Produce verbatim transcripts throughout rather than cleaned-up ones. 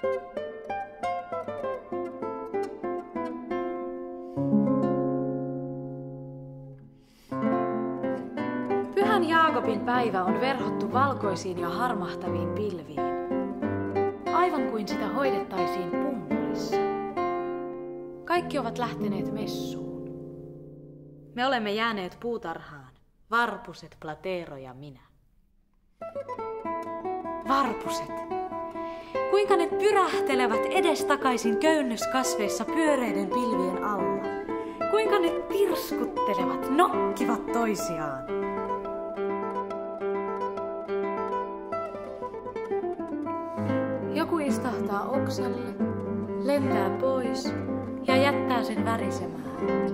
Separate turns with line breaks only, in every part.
Pyhän Jaakobin päivä on verhottu valkoisiin ja harmahtaviin pilviin, aivan kuin sitä hoidettaisiin pumpulissa. Kaikki ovat lähteneet messuun. Me olemme jääneet puutarhaan, varpuset, Platero ja minä. Varpuset. Kuinka ne pyrähtelevät edestakaisin köynnöskasveissa pyöreiden pilvien alla. Kuinka ne pirskuttelevat, nokkivat toisiaan. Joku istahtaa oksalle, lentää pois ja jättää sen värisemään.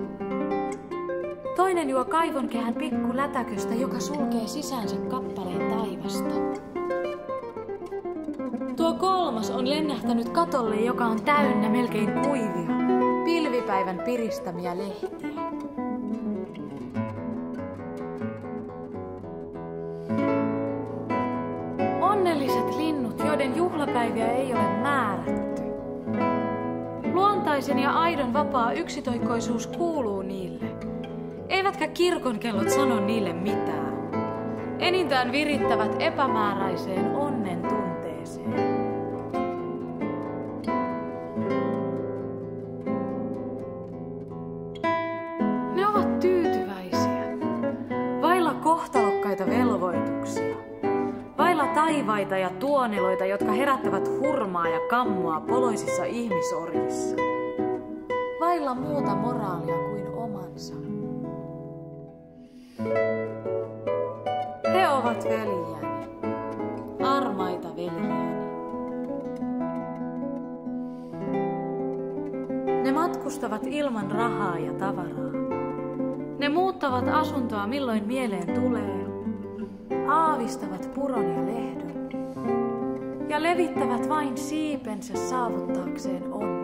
Toinen juo kaivonkehän pikku lätäköstä, joka sulkee sisäänsä kappaleen taivasta. Tuo kolmas on lennähtänyt katolle, joka on täynnä melkein kuivia, pilvipäivän piristämiä lehtiä. Onnelliset linnut, joiden juhlapäiviä ei ole määrätty. Luontaisen ja aidon vapaa yksitoikkoisuus kuuluu niille. Eivätkä kirkonkellot sano niille mitään. Enintään virittävät epämääräiseen onnen tunteeseen. Ne ovat tyytyväisiä, vailla kohtalokkaita velvoituksia, vailla taivaita ja tuoneloita, jotka herättävät hurmaa ja kammoa poloisissa ihmisorjissa, vailla muuta moraalia kuin omansa. He ovat veljäni, armaita veljäni. Ne matkustavat ilman rahaa ja tavaraa. Ne muuttavat asuntoa milloin mieleen tulee, aavistavat puron ja lehdon ja levittävät vain siipensä saavuttaakseen onnen.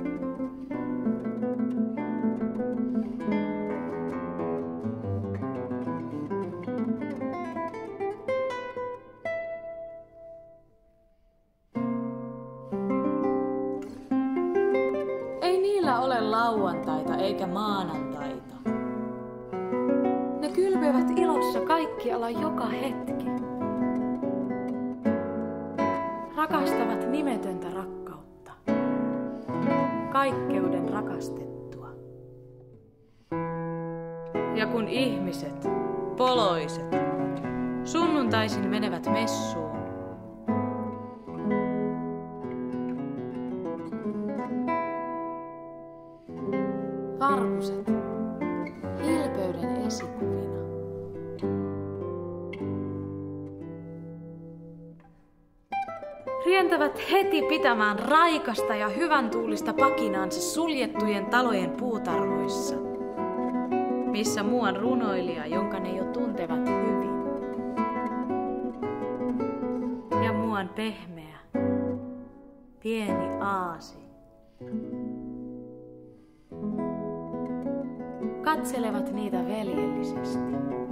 Ole lauantaita eikä maanantaita. Ne kylpevät ilossa kaikkialla joka hetki. Rakastavat nimetöntä rakkautta. Kaikkeuden rakastettua. Ja kun ihmiset, poloiset, sunnuntaisin menevät messuun, varpuset, hilpeyden esikuvina. Rientävät heti pitämään raikasta ja hyvän tuulista pakinaansa suljettujen talojen puutarhoissa, missä muuan runoilija, jonka ne jo tuntevat hyvin. Ja muuan pehmeä, pieni aasi. Katselevat niitä veljellisesti.